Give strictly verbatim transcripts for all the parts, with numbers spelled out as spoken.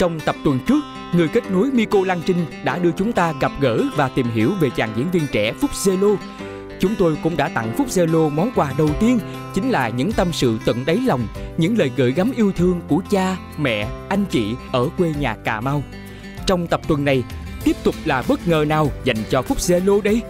Trong tập tuần trước, người kết nối Miko Lan Trinh đã đưa chúng ta gặp gỡ và tìm hiểu về chàng diễn viên trẻ Phúc Zalo. Chúng tôi cũng đã tặng Phúc Zalo món quà đầu tiên, chính là những tâm sự tận đáy lòng, những lời gửi gắm yêu thương của cha, mẹ, anh chị ở quê nhà Cà Mau. Trong tập tuần này, tiếp tục là bất ngờ nào dành cho Phúc Zalo đây?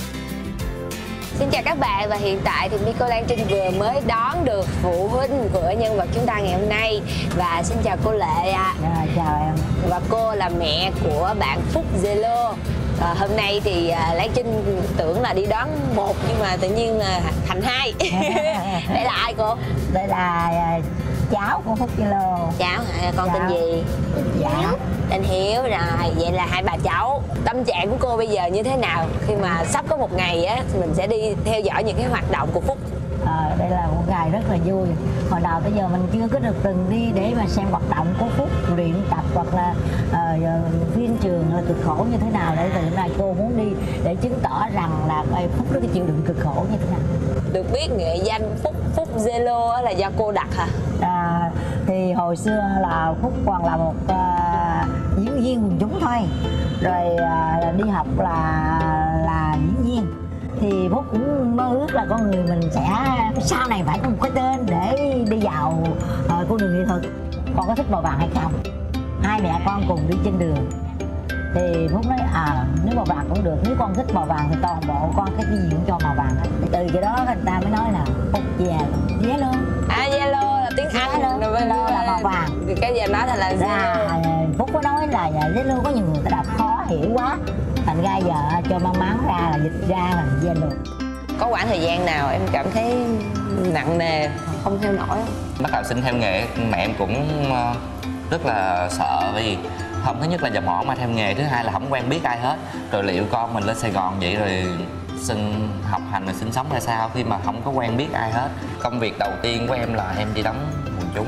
Xin chào các bạn, và hiện tại thì Miko Lan Trinh vừa mới đón được phụ huynh của nhân vật chúng ta ngày hôm nay. Và xin chào cô Lệ ạ. À. À, chào em. Và cô là mẹ của bạn Phúc Zalo. À, hôm nay thì à, Lan Trinh tưởng là đi đón một nhưng mà tự nhiên là thành hai. Đây là ai cô? Đây là à, cháu của Phúc Zalo. Cháu hả? Con cháu. Tên gì? Dạ. Tên Hiếu. Rồi, vậy là hai bà cháu. Tâm trạng của cô bây giờ như thế nào khi mà sắp có một ngày á mình sẽ đi theo dõi những cái hoạt động của Phúc? À, đây là một ngày rất là vui. Hồi đầu tới giờ mình chưa có được từng đi để mà xem hoạt động của Phúc luyện tập hoặc là uh, viên trường là cực khổ như thế nào, để từ hôm nay cô muốn đi để chứng tỏ rằng là Phúc rất là chịu đựng cực khổ như thế nào. Được biết nghệ danh Phúc Phúc Zalo là do cô đặt hả? À, thì hồi xưa là Phúc còn là một uh, diễn viên quần chúng thôi, rồi uh, đi học là là diễn viên. Thì Phúc cũng mơ ước là con người mình sẽ sau này phải có một cái tên để đi vào uh, con đường nghệ thuật. Con có thích màu vàng hay không? Hai mẹ con cùng đi trên đường. Thì Phúc nói à nếu màu vàng cũng được, nếu con thích màu vàng thì toàn bộ con cái gì cũng cho màu vàng. Từ cái đó người ta mới nói là Phúc về Zalo. À Zalo là tiếng Anh. Zalo là màu vàng. Thì cái giờ nói là Zalo. Phúc có nói là Zalo có nhiều người ta đọc khó hiểu quá, thành ra giờ cho mang máng ra là dịch ra là Zalo. Có khoảng thời gian nào em cảm thấy nặng nề không theo nổi không? Bắt đầu xin theo nghề mẹ em cũng rất là sợ, vì không, thứ nhất là dòng họ mà theo nghề, thứ hai là không quen biết ai hết. Rồi liệu con mình lên Sài Gòn vậy rồi xin học hành rồi sinh sống ra sao khi mà không có quen biết ai hết. Công việc đầu tiên của em là em đi đóng quần chúng.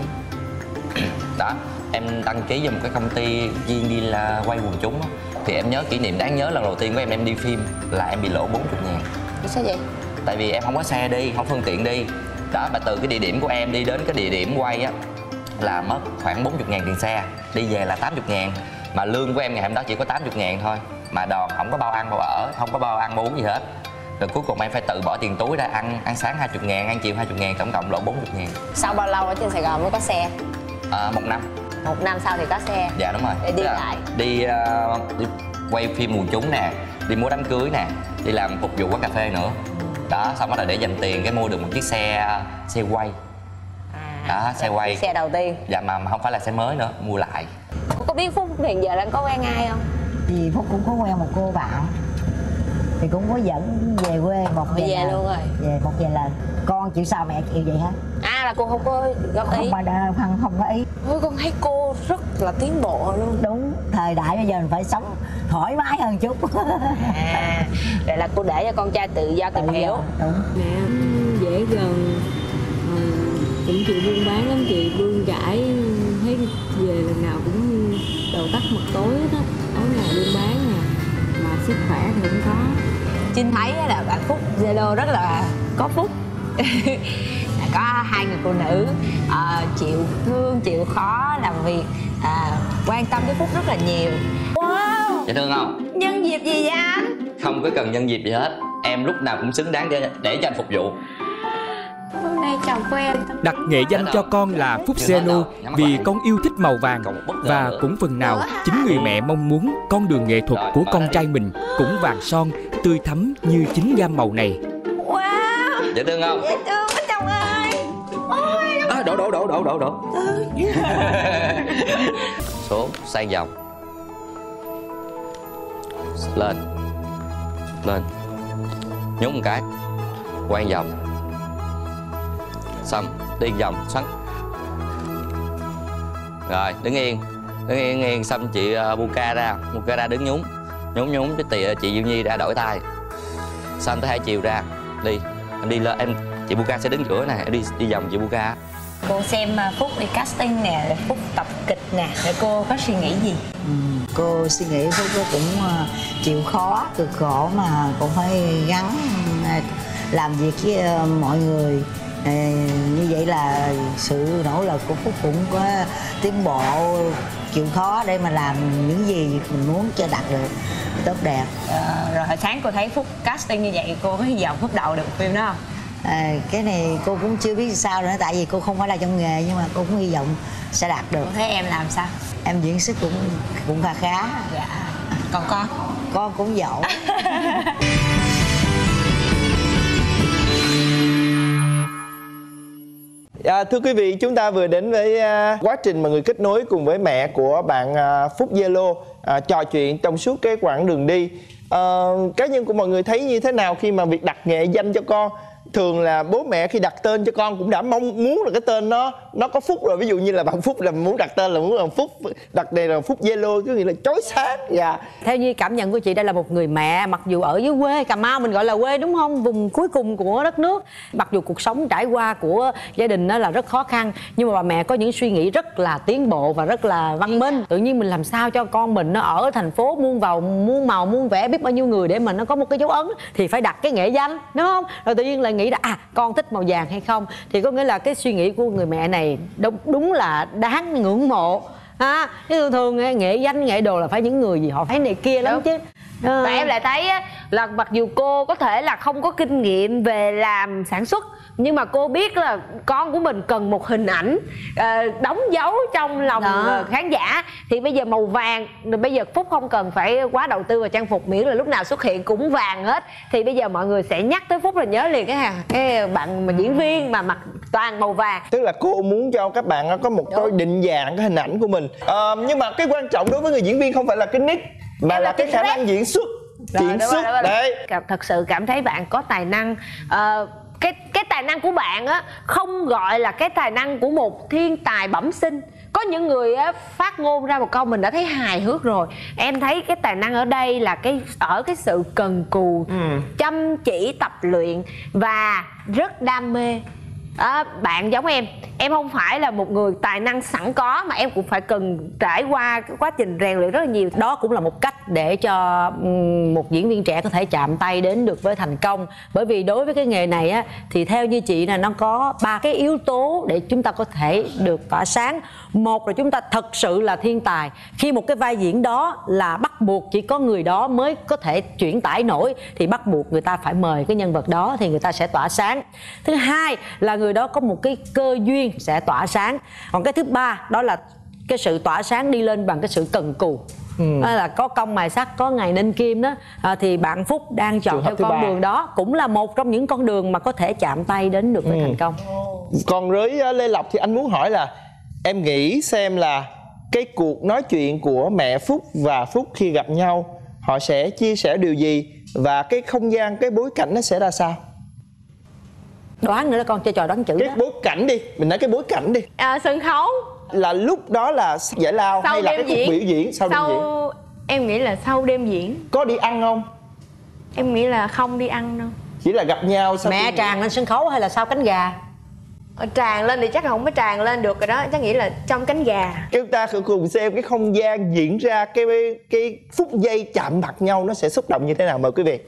Đó, em đăng ký vào một cái công ty chuyên đi là quay quần chúng đó. Thì em nhớ kỷ niệm đáng nhớ lần đầu tiên của em em đi phim là em bị lỗ bốn mươi ngàn. Sao vậy? Tại vì em không có xe đi, không phương tiện đi. Đó, mà từ cái địa điểm của em đi đến cái địa điểm quay á là mất khoảng bốn mươi ngàn tiền xe, đi về là tám mươi ngàn. Mà lương của em ngày hôm đó chỉ có tám mươi ngàn thôi. Mà đòn không có bao ăn bao ở, không có bao ăn bao uống gì hết. Rồi cuối cùng em phải tự bỏ tiền túi ra ăn, ăn sáng hai mươi ngàn, ăn chiều hai mươi ngàn, tổng cộng lỗ bốn mươi ngàn. Sau bao lâu ở trên Sài Gòn mới có xe? À, một năm. Một năm sau thì có xe. Dạ đúng rồi. Để đi lại. Đi, uh, đi quay phim quần chúng nè, đi mua đám cưới nè, đi làm phục vụ quán cà phê nữa. Đó, xong rồi để dành tiền cái mua được một chiếc xe xe quay. À, đó, xe quay. Xe đầu tiên. Dạ mà không phải là xe mới nữa, mua lại. Cô có biết Phúc hiện giờ đang có quen ai không? Thì Phúc cũng có quen một cô bạn, thì cũng có dẫn về quê một vài về luôn rồi. Về một vài lần. Con chịu sao mẹ chịu vậy hết. À là cô không có góp ý. Không mà đã, không, không có ý. Ôi, con thấy cô rất là tiến bộ luôn. Đúng, thời đại bây giờ mình phải sống thoải mái hơn chút. À, vậy là cô để cho con trai tự do tìm hiểu. Đúng. Mẹ dễ gần, à, cũng chịu buôn bán lắm chị, bươn chải, thấy về lần nào cũng đầu tắt mặt tối hết á, tối ngày buôn bán nè, mà sức khỏe thì không có. Trinh thấy là bạn Phúc Zalo rất là có phúc. Có hai người phụ nữ à, chịu thương, chịu khó làm việc, à, quan tâm tới Phúc rất là nhiều. Wow! Dễ thương không? Nhân dịp gì vậy anh? Không có cần nhân dịp gì hết. Em lúc nào cũng xứng đáng để, để cho anh phục vụ. Hôm nay chồng của em Đặt nghệ danh cho con là Phúc Zalo vì con yêu thích màu vàng. Và cũng phần nào chính người mẹ mong muốn con đường nghệ thuật của con trai mình cũng vàng son, tươi thắm như chính gam màu này. Wow! Dễ thương không? Dễ thương quá chồng ơi. Ôi, à, đổ đổ đổ đổ đổ đổ. Xuống sang vòng. Lên. Lên. Nhúng một cái. Quay vòng. Xong, đi vòng xoắn. Rồi, đứng yên. Đứng yên, đứng yên, xong chị uh, Buka ra, Buka ra đứng nhúng. Nhúng nhúng cái tì, chị Diệu Nhi ra đổi tay. Xong tới hai chiều ra, đi. Em đi lên, em chị Buka sẽ đứng giữa nè, em đi đi vòng chị Buka. Cô xem Phúc đi casting nè, rồi Phúc tập kịch nè, rồi cô có suy nghĩ gì? Ừ, cô suy nghĩ Phúc nó cũng uh, chịu khó, cực khổ mà cũng phải gắng uh, làm việc với uh, mọi người, À, như vậy là sự nỗ lực của Phúc cũng có tiến bộ, chịu khó để mà làm những gì mình muốn cho đạt được tốt đẹp. À, rồi hồi sáng cô thấy Phúc casting như vậy, cô có hy vọng Phúc đậu được phim đó không? À, cái này cô cũng chưa biết sao nữa, tại vì cô không phải là trong nghề, nhưng mà cô cũng hy vọng sẽ đạt được. Cô thấy em làm sao? Em diễn xuất cũng cũng khá khá. Dạ. Còn con? Con cũng giỏi. À, thưa quý vị, chúng ta vừa đến với uh, quá trình mà người kết nối cùng với mẹ của bạn uh, Phúc Zalo uh, trò chuyện trong suốt cái quãng đường đi. Uh, cá nhân của mọi người thấy như thế nào khi mà việc đặt nghệ danh cho con? Thường là bố mẹ khi đặt tên cho con cũng đã mong muốn là cái tên nó nó có Phúc rồi. Ví dụ như là bạn Phúc là muốn đặt tên là muốn là Phúc, đặt đây là Phúc Zalo, có nghĩa là chói sáng. Dạ. Theo như cảm nhận của chị, đây là một người mẹ, mặc dù ở dưới quê Cà Mau mình gọi là quê đúng không, vùng cuối cùng của đất nước, mặc dù cuộc sống trải qua của gia đình đó là rất khó khăn, nhưng mà bà mẹ có những suy nghĩ rất là tiến bộ và rất là văn minh. Tự nhiên mình làm sao cho con mình nó ở thành phố muôn vào muôn màu muôn vẻ biết bao nhiêu người để mà nó có một cái dấu ấn, thì phải đặt cái nghệ danh đúng không? Rồi tự nhiên lại nghĩ là à con thích màu vàng hay không, thì có nghĩa là cái suy nghĩ của người mẹ này đúng, đúng là đáng ngưỡng mộ. À, thường thường nghệ danh nghệ đồ là phải những người gì họ phải này kia lắm. Đúng. Chứ à. Và em lại thấy á, là mặc dù cô có thể là không có kinh nghiệm về làm sản xuất, nhưng mà cô biết là con của mình cần một hình ảnh uh, đóng dấu trong lòng uh, khán giả. Thì bây giờ màu vàng, bây giờ Phúc không cần phải quá đầu tư vào trang phục, miễn là lúc nào xuất hiện cũng vàng hết. Thì bây giờ mọi người sẽ nhắc tới Phúc là nhớ liền cái hàng cái bạn mà diễn viên mà mặc toàn màu vàng. Tức là cô muốn cho các bạn có một cái định dạng cái hình ảnh của mình. À, nhưng mà cái quan trọng đối với người diễn viên không phải là cái nick, mà là, là cái khả năng diễn xuất. Rồi, diễn xuất rồi, đấy. Thật sự cảm thấy bạn có tài năng. uh, cái cái tài năng của bạn á không gọi là cái tài năng của một thiên tài bẩm sinh. Có những người á phát ngôn ra một câu mình đã thấy hài hước rồi. Em thấy cái tài năng ở đây là cái ở cái sự cần cù, ừ. chăm chỉ tập luyện và rất đam mê. À, bạn giống em, em không phải là một người tài năng sẵn có, mà em cũng phải cần trải qua cái quá trình rèn luyện rất là nhiều. Đó cũng là một cách để cho một diễn viên trẻ có thể chạm tay đến được với thành công. Bởi vì đối với cái nghề này á, thì theo như chị là nó có ba cái yếu tố để chúng ta có thể được tỏa sáng. Một là chúng ta thật sự là thiên tài. Khi một cái vai diễn đó là bắt buộc chỉ có người đó mới có thể chuyển tải nổi, thì bắt buộc người ta phải mời cái nhân vật đó thì người ta sẽ tỏa sáng. Thứ hai là người đó có một cái cơ duyên sẽ tỏa sáng. Còn cái thứ ba đó là cái sự tỏa sáng đi lên bằng cái sự cần cù. Ừ. Đó là có công mài sắt, có ngày nên kim đó. À, thì bạn Phúc đang chọn theo con ba. đường đó cũng là một trong những con đường mà có thể chạm tay đến được với ừ. thành công. Còn với Lê Lộc thì anh muốn hỏi là em nghĩ xem là cái cuộc nói chuyện của mẹ Phúc và Phúc khi gặp nhau, họ sẽ chia sẻ điều gì, và cái không gian, cái bối cảnh nó sẽ ra sao? Đoán nữa đó con, chơi trò đoán chữ cái đó. Bối cảnh đi, mình nói cái bối cảnh đi. À, sân khấu. Là lúc đó là giải lao sau hay là cái khúc biểu diễn sau, sau đêm diễn? Em nghĩ là sau đêm diễn. Có đi ăn không? Em nghĩ là không đi ăn đâu. Chỉ là gặp nhau sau. Mẹ tràn lên sân khấu hay là sau cánh gà? Tràn lên thì chắc không có tràn lên được rồi đó, chắc nghĩ là trong cánh gà. Chúng ta cùng xem cái không gian diễn ra cái cái phút giây chạm mặt nhau nó sẽ xúc động như thế nào, mời quý vị.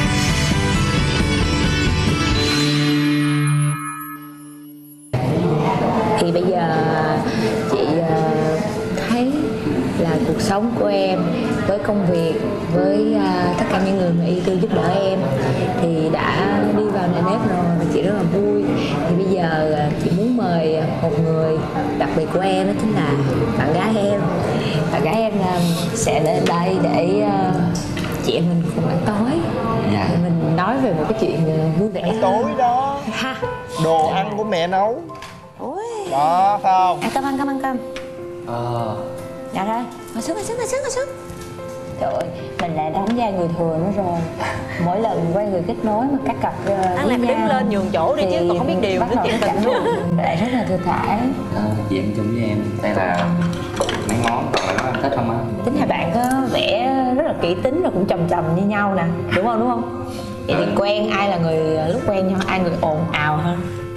Thì bây giờ chị thấy là cuộc sống của em với công việc, với tất cả những người mà yêu thương giúp đỡ em thì đã đi vào nề nếp rồi, và chị rất là vui. Thì bây giờ chị muốn mời một người đặc biệt của em, đó chính là bạn gái em. Bạn gái em sẽ lên đây để chị em mình cùng ăn tối. Dạ. Mình nói về một cái chuyện vui vẻ. Tối đó ha. Đồ ăn của mẹ nấu. Ôi. Đó phải không? À, cơm ăn, cơm ăn, cơm. Ờ. Dạ rồi, ngồi xuống, ngồi xuống, ngồi xuống, ngồi xuống. Trời ơi, mình lại đóng vai người thừa nữa rồi. Mỗi lần quay người kết nối mà các cặp uh, ăn làm đứng lên nhường chỗ đi chứ còn không biết điều nữa chị tình luôn. Lại rất là thư thái. Ờ, chị em chung với em. Đây là mấy món, còn là món em thích không á? Tính hai bạn có vẻ rất là kỹ tính và cũng trầm trầm như nhau nè, đúng không, đúng không? Vậy thì quen ai là người, lúc quen nhau ai người ồn ào hơn?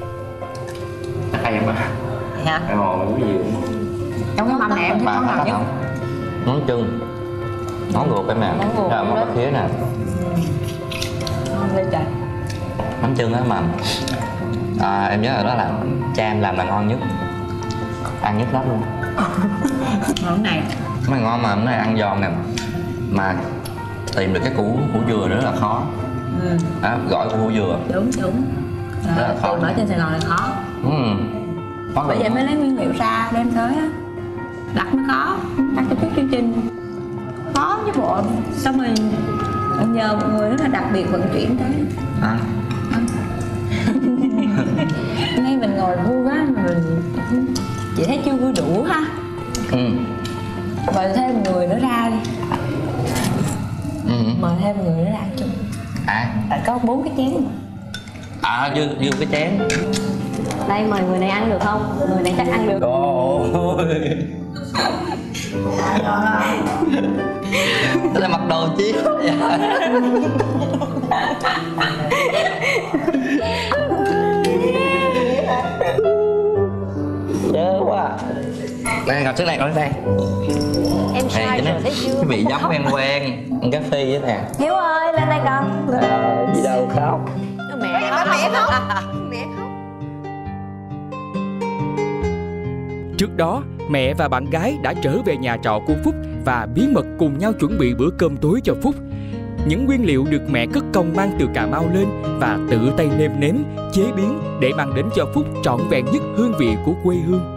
Ai em à? Hả? Em ồn cái gì cũng trong cái mâm này em thích món nào nhất? Món chưng, món ruột em nè, rồi món bắp khía nè. Ngon lên trời. Mắm chưng á mà À, em nhớ rồi, đó là cha em làm là ngon nhất, ăn nhất đó luôn. Món này Mà ngon mà nó ăn giòn nè, mà tìm được cái củ củ dừa nữa rất là khó. ừ. Đó, gỏi củ dừa Đúng đúng rất là khó. Tìm ở trên Sài Gòn là khó. Ừ. Khó Bởi lắm. vậy mới lấy nguyên liệu ra đem tới á. Đặt nó khó, đặt cho chút chương trình khó chứ bộ. Xong rồi ông nhờ một người rất là đặc biệt vận chuyển tới. À. Ngay mình ngồi vui quá mình chị thấy chưa vui đủ ha. Ừ. Mời thêm một người nữa ra đi. Ừ. Mời thêm một người nữa ra ăn chung. À. Tại có bốn cái chén. À, dư dư cái chén. Đây mời người này ăn được không? Người này chắc ăn được. Ôi. Đây là mặc đồ chi vậy? Nhớ quá. Đây, ngồi trước này, ngồi trước đây. Em sai Này, rồi thấy chưa? cái vị giống quen quen. Ăn cà phê vậy nè. Hiếu ơi, lên đây con. À, gì đâu khóc. Mẹ khóc. Mẹ khóc. Mẹ khóc. Trước đó, mẹ và bạn gái đã trở về nhà trọ của Phúc và bí mật cùng nhau chuẩn bị bữa cơm tối cho Phúc. Những nguyên liệu được mẹ cất công mang từ Cà Mau lên và tự tay nêm nếm, chế biến để mang đến cho Phúc trọn vẹn nhất hương vị của quê hương.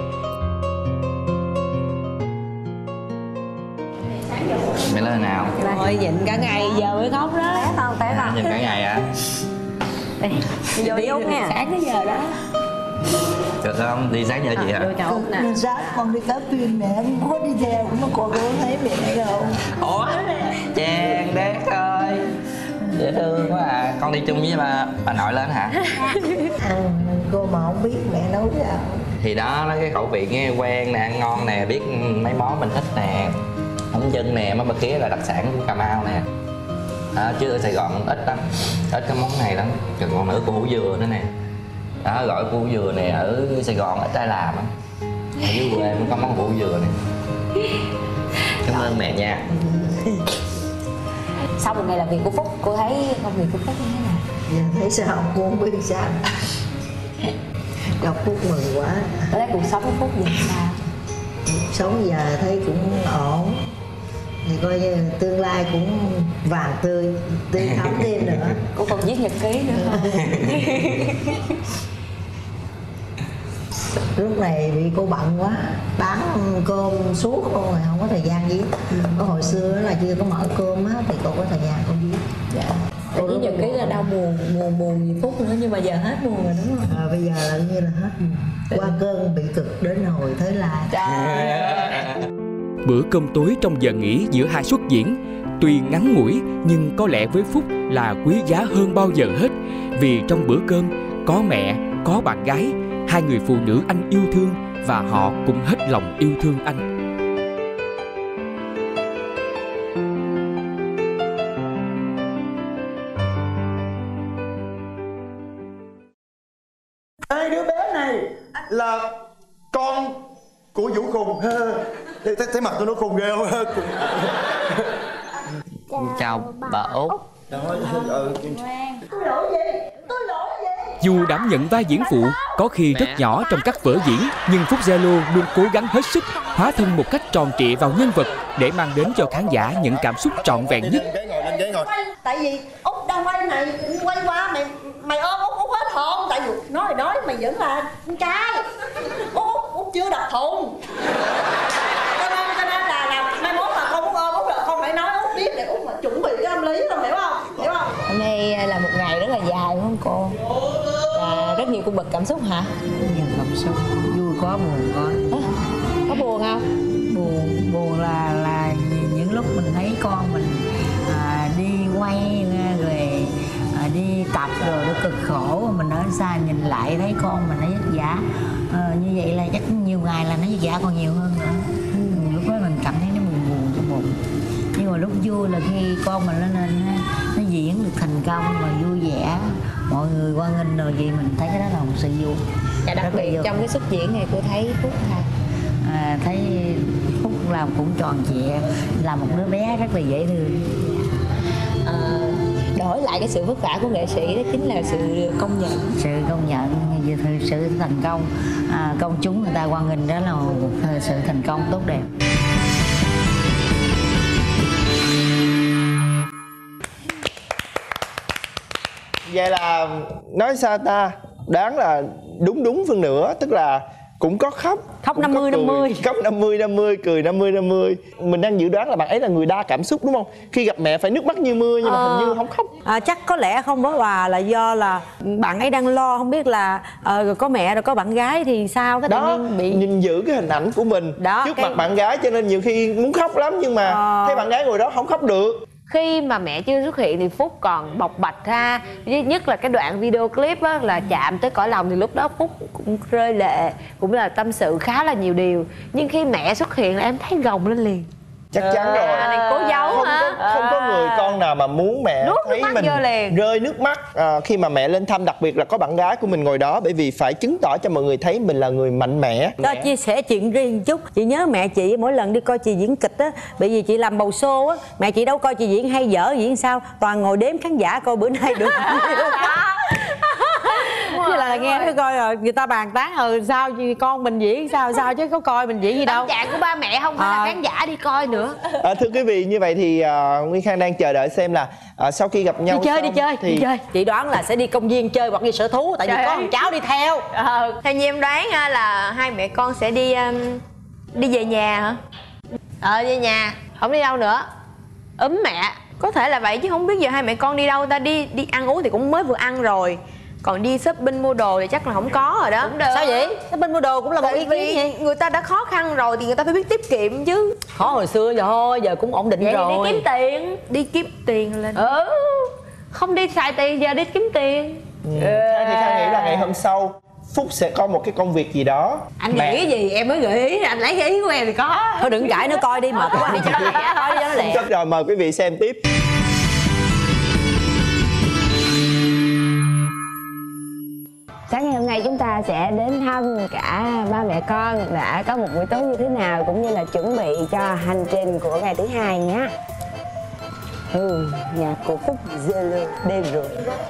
Mẹ lên nào? Thôi nhịn cả ngày giờ mới khóc đó. Té không? Té À, không? nhìn cả ngày à? Đây, vô đi Út nha. Sáng tới giờ đó. Được không? Đi sáng giờ chị hả? Vô chào Út nè. Sáng con đi cá phim mẹ không có đi theo, nó cô cô thấy mẹ không? Ủa? Chàng đét ơi, dễ thương quá à. Con đi chung với bà, bà nội lên hả? Ừ, cô mà không biết mẹ nấu sao. Thì đó, nó cái khẩu vị nghe quen nè, ăn ngon nè, biết mấy món mình thích nè. Bánh chưng nè, mấy bờ kia là đặc sản của Cà Mau nè. Đó, chứ ở Sài Gòn ít lắm, ít cái món này lắm. Còn nữa củ hủ dừa nữa nè. Đó, gọi củ hủ dừa nè, ở Sài Gòn ít ai làm á. Ở dưới quê mới có món củ hủ dừa nè. Cảm ơn mẹ nha. Sau một ngày làm việc của Phúc, cô thấy công việc của Phúc như thế nào? Giờ thấy sao cô không biết sao. Đọc Phúc mừng quá. Cô thấy cuộc sống của Phúc như thế nào? Sống giờ thấy cũng ổn. Thì coi như tương lai cũng vàng tươi, tươi thắm thêm nữa. Cô còn viết nhật ký nữa không? Lúc này bị cô bận quá, bán cơm suốt luôn rồi, không có thời gian viết. Có hồi xưa là chưa có mở cơm á, thì cô có thời gian cô viết. Dạ. Cô viết nhật ký là đau buồn, buồn buồn vì Phúc nữa, nhưng mà giờ hết buồn rồi đúng không? À, bây giờ là như là hết buồn. Qua cơn bị cực đến hồi tới là. Bữa cơm tối trong giờ nghỉ giữa hai suất diễn tuy ngắn ngủi nhưng có lẽ với Phúc là quý giá hơn bao giờ hết, vì trong bữa cơm có mẹ, có bạn gái, hai người phụ nữ anh yêu thương và họ cũng hết lòng yêu thương anh. Hai đứa bé này là con của Vũ Khùng. Thấy, thấy mặt tôi nó khùng ghê không? Chào bà Út. Dù đảm nhận vai diễn phụ có khi rất nhỏ trong các vở diễn, nhưng Phúc Zalo luôn cố gắng hết sức hóa thân một cách tròn trịa vào nhân vật để mang đến cho khán giả những cảm xúc trọn vẹn nhất. Tại vì Út đang quay này, quay qua mày mày ôm Út, Út hết hồn. Tại vì nói thì nói mày vẫn là con trai. Út, Út, Út chưa đập thùng. Cho nên, cho nên là, là mai mốt mà con muốn ôm Út là con phải nói Út biết để Út mà chuẩn bị cái tâm lý, không hiểu không? Hiểu không? Hôm nay là một ngày rất là dài đúng không cô? Và rất nhiều cung bậc cảm xúc hả? Nhiều cảm xúc, vui có buồn có. À, có buồn không? Buồn, buồn là là những lúc mình thấy con mình à, đi quay rồi à, đi tập rồi nó cực khổ, mình ở xa nhìn lại thấy con mình nó vất vả. À, như vậy là chắc nhiều ngày là nó vất vả còn nhiều hơn nữa. Ừ, lúc đó mình cảm thấy nó buồn buồn trong bụng. Nhưng mà lúc vui là khi con mình lên lên nó diễn được thành công và vui vẻ, mọi người quan nghênh rồi gì mình thấy cái đó là một sự vui. Và đặc biệt trong cái xuất diễn này cô thấy Phúc ha, à, thấy Phúc làm cũng tròn trịa, là một đứa bé rất là dễ thương. à, đổi lại cái sự vất vả của nghệ sĩ đó chính là sự công nhận. Sự công nhận, sự thành công, à, công chúng người ta quan nghênh đó là một sự thành công tốt đẹp. Vậy là nói sao ta, đoán là đúng đúng phân nửa, tức là cũng có khóc. Khóc năm mươi năm mươi. Khóc năm mươi năm mươi, cười năm mươi năm mươi. Mình đang dự đoán là bạn ấy là người đa cảm xúc đúng không? Khi gặp mẹ phải nước mắt như mưa nhưng mà ờ, hình như không khóc. À, chắc có lẽ không đó bà, là do là bạn ấy đang lo không biết là à, rồi có mẹ rồi có bạn gái thì sao, cái tự Đó, nhiên bị nhìn giữ cái hình ảnh của mình đó, trước cái... mặt bạn gái cho nên nhiều khi muốn khóc lắm nhưng mà ờ... thấy bạn gái ngồi đó không khóc được. Khi mà mẹ chưa xuất hiện thì Phúc còn bộc bạch ra, nhất là cái đoạn video clip á, là chạm tới cõi lòng, thì lúc đó Phúc cũng rơi lệ, cũng là tâm sự khá là nhiều điều. Nhưng khi mẹ xuất hiện là em thấy gồng lên liền. Chắc chắn rồi. À, này cố giấu không hả? Có, không có người con nào mà muốn mẹ Nuốt thấy mình liền. rơi nước mắt à, khi mà mẹ lên thăm, đặc biệt là có bạn gái của mình ngồi đó, bởi vì phải chứng tỏ cho mọi người thấy mình là người mạnh mẽ. Đó, chia sẻ chuyện riêng một chút. Chị nhớ mẹ chị mỗi lần đi coi chị diễn kịch á, bởi vì chị làm bầu show á, mẹ chị đâu coi chị diễn hay dở diễn sao, toàn ngồi đếm khán giả coi bữa nay được chứ là nghe thấy coi rồi người ta bàn tán ừ sao con mình diễn sao sao chứ có coi mình diễn gì đâu. Tâm trạng của ba mẹ không phải à. là khán giả đi coi nữa. À, thưa quý vị, như vậy thì uh, Nguyên Khang đang chờ đợi xem là uh, sau khi gặp nhau đi chơi xong đi chơi thì... đi chơi. Chị đoán là sẽ đi công viên chơi hoặc đi sở thú, tại vì có thằng cháu đi theo. Ờ, theo như em đoán là hai mẹ con sẽ đi um, đi về nhà hả? Ờ về nhà, không đi đâu nữa. Úm mẹ. Có thể là vậy chứ không biết giờ hai mẹ con đi đâu ta. Đi đi ăn uống thì cũng mới vừa ăn rồi, còn đi shopping mua đồ thì chắc là không có rồi đó. Cũng được. Sao vậy? Shopping mua đồ cũng là một ý kiến vậy. Người ta đã khó khăn rồi thì người ta phải biết tiết kiệm chứ. Khó hồi xưa giờ thôi, giờ cũng ổn định vậy rồi. Đi kiếm tiền. Đi kiếm tiền lên. Ừ. Không đi xài tiền, giờ đi kiếm tiền. Ừ. Ừ. Thì Khang nghĩ là ngày hôm sau Phúc sẽ có một cái công việc gì đó. Anh mẹ... nghĩ cái gì em mới gợi ý, anh lấy cái ý của em thì có. Thôi đừng cãi nữa, coi đi mệt quá đi cho nó lẹ, coi đi cho nó lẹ. Rất rồi, mời quý vị xem tiếp. Sáng ngày hôm nay chúng ta sẽ đến thăm cả ba mẹ con đã có một buổi tối như thế nào, cũng như là chuẩn bị cho hành trình của ngày thứ hai nhé. Ừ, nhạc của Phúc Zalo đêm rồi.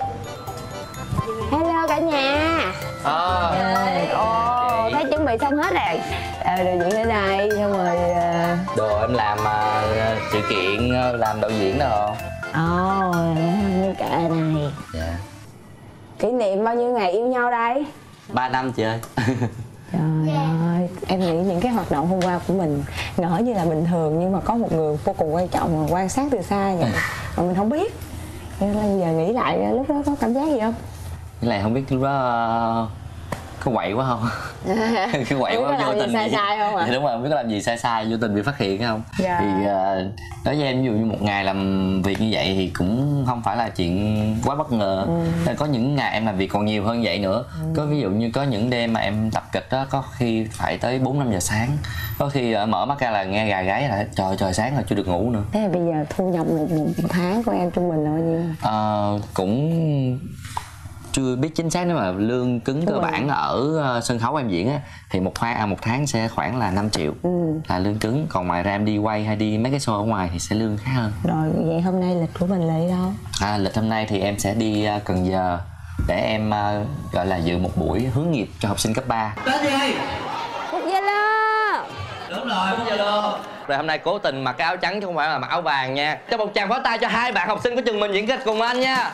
Hello cả nhà. À, Ồ, thấy chuẩn bị xong hết rồi. À, rồi những cái này xong rồi. Uh... Đồ em làm uh, sự kiện, uh, làm đạo diễn đâu. Ồ, như cả này. Dạ. Kỷ niệm bao nhiêu ngày yêu nhau đây? Ba năm chị ơi. Trời ơi, em nghĩ những cái hoạt động hôm qua của mình ngỡ như là bình thường, nhưng mà có một người vô cùng quan trọng mà quan sát từ xa vậy mà mình không biết. Nên là giờ nghĩ lại lúc đó có cảm giác gì không? Cái này không biết lúc đó uh, có quậy quá không? Cái quậy quá vô tình sai sai không ạ? Thì đúng rồi, không biết có làm gì sai sai vô tình bị phát hiện không? Dạ. Thì uh, đối với em ví dụ như một ngày làm việc như vậy thì cũng không phải là chuyện quá bất ngờ. Ừ. Có những ngày em làm việc còn nhiều hơn vậy nữa. Ừ. Có ví dụ như có những đêm mà em tập kịch đó, có khi phải tới bốn năm giờ sáng. Có khi uh, mở mắt ra là nghe gà gáy là trời trời sáng rồi chưa được ngủ nữa. Thế là bây giờ thu nhập một, một, một tháng của em trung bình là bao nhiêu? Uh, cũng chưa biết chính xác, nếu mà lương cứng cơ bản ở uh, sân khấu em diễn á thì một tháng à, một tháng sẽ khoảng là năm triệu. Ừ. Là lương cứng, còn ngoài ra em đi quay hay đi mấy cái show ở ngoài thì sẽ lương khá hơn. Rồi vậy hôm nay lịch của mình là đi đâu? À, lịch hôm nay thì em sẽ đi uh, Cần Giờ để em uh, gọi là dự một buổi hướng nghiệp cho học sinh cấp ba. Tên gì? Phúc Zalo. Đúng rồi, Phúc Zalo. Rồi hôm nay cố tình mặc cái áo trắng chứ không phải là mặc áo vàng nha. Cho một tràng pháo tay cho hai bạn học sinh của trường mình diễn kịch cùng anh nha.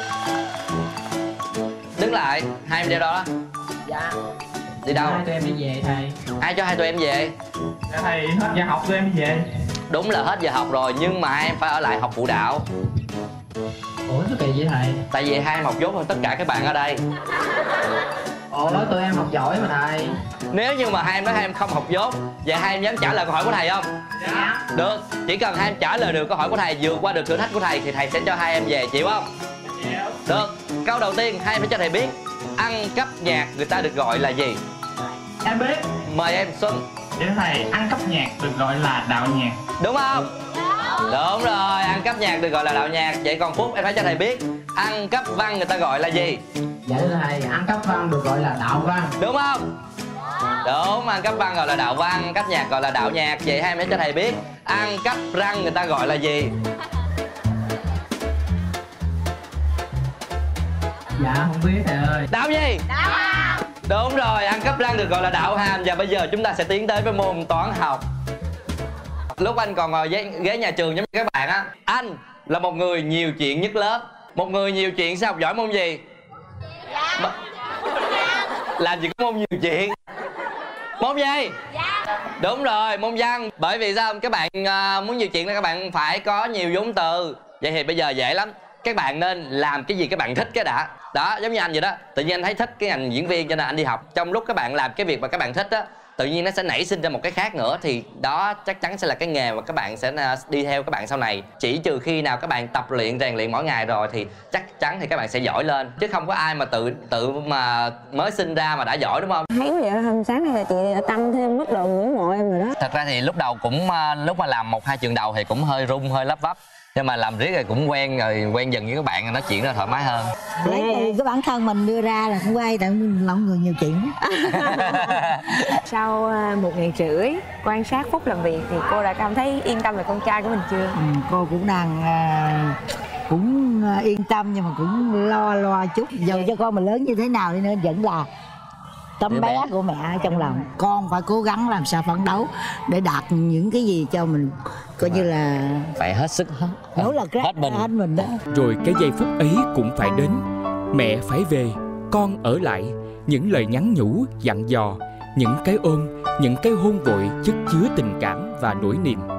Đứng lại, hai em đi đâu đó? Dạ. Đi đâu? Hai tụi em đi về thầy. Ai cho hai tụi em về? Dạ thầy, hết giờ học tụi em đi về. Đúng là hết giờ học rồi, nhưng mà hai em phải ở lại học phụ đạo. Ủa sao kỳ vậy thầy? Tại vì hai em học dốt hơn tất cả các bạn ở đây. Ủa tụi em học giỏi mà thầy. Nếu như mà hai em nói hai em không học dốt, vậy hai em dám trả lời câu hỏi của thầy không? Dạ. Được, chỉ cần hai em trả lời được câu hỏi của thầy, vượt qua được thử thách của thầy thì thầy sẽ cho hai em về, chịu không? Chịu. Được, câu đầu tiên hai em phải cho thầy biết ăn cắp nhạc người ta được gọi là gì? Em biết. Mời em Xuân. Dạ thầy, ăn cắp nhạc được gọi là đạo nhạc. Đúng không? Đúng rồi, ăn cắp nhạc được gọi là đạo nhạc. Vậy còn Phúc em phải cho thầy biết ăn cắp văn người ta gọi là gì? Dạ thưa thầy, ăn cắp văn được gọi là đạo văn. Đúng không? Đúng, ăn cắp văn gọi là đạo văn, cắp nhạc gọi là đạo nhạc. Vậy hai em phải cho thầy biết ăn cắp răng người ta gọi là gì? Dạ không biết thầy ơi. Đạo gì? Đạo hàm. Đúng rồi, ăn cắp lăng được gọi là đạo hàm. Và bây giờ chúng ta sẽ tiến tới với môn toán học. Lúc anh còn ngồi ghế, ghế nhà trường giống như các bạn á, anh là một người nhiều chuyện nhất lớp. Một người nhiều chuyện sẽ học giỏi môn gì? Dạ. Làm gì có môn nhiều chuyện. Môn gì? Văn. Đúng rồi, môn văn. Bởi vì sao? Các bạn uh, muốn nhiều chuyện là các bạn phải có nhiều vốn từ. Vậy thì bây giờ dễ lắm. Các bạn nên làm cái gì các bạn thích cái đã. Đó, giống như anh vậy đó. Tự nhiên anh thấy thích cái ngành diễn viên cho nên anh đi học. Trong lúc các bạn làm cái việc mà các bạn thích á, tự nhiên nó sẽ nảy sinh ra một cái khác nữa. Thì đó chắc chắn sẽ là cái nghề mà các bạn sẽ đi theo các bạn sau này. Chỉ trừ khi nào các bạn tập luyện, rèn luyện mỗi ngày rồi thì chắc chắn thì các bạn sẽ giỏi lên. Chứ không có ai mà tự tự mà mới sinh ra mà đã giỏi, đúng không? Thấy vậy hôm sáng nay là chị tăng thêm mức độ ngưỡng mộ em rồi đó. Thật ra thì lúc đầu cũng lúc mà làm một hai trường đầu thì cũng hơi run, hơi lắp bắp. Nhưng mà làm riết rồi cũng quen rồi, quen dần với các bạn nói chuyện nó thoải mái hơn. Lấy cái bản thân mình đưa ra là cũng quay, tại mình là người nhiều chuyện. Sau một ngày rưỡi quan sát Phúc làm việc thì cô đã cảm thấy yên tâm về con trai của mình chưa? Ừ, cô cũng đang uh, cũng yên tâm nhưng mà cũng lo lo chút. Dù cho con mình lớn như thế nào đi nữa vẫn là tấm bé của mẹ trong lòng. Con phải cố gắng làm sao phấn đấu để đạt những cái gì cho mình, coi như là phải hết sức, nỗ lực hết mình. hết mình đó. Rồi cái giây phút ấy cũng phải đến. Mẹ phải về, con ở lại. Những lời nhắn nhủ, dặn dò, những cái ôm, những cái hôn vội chất chứa tình cảm và nỗi niềm.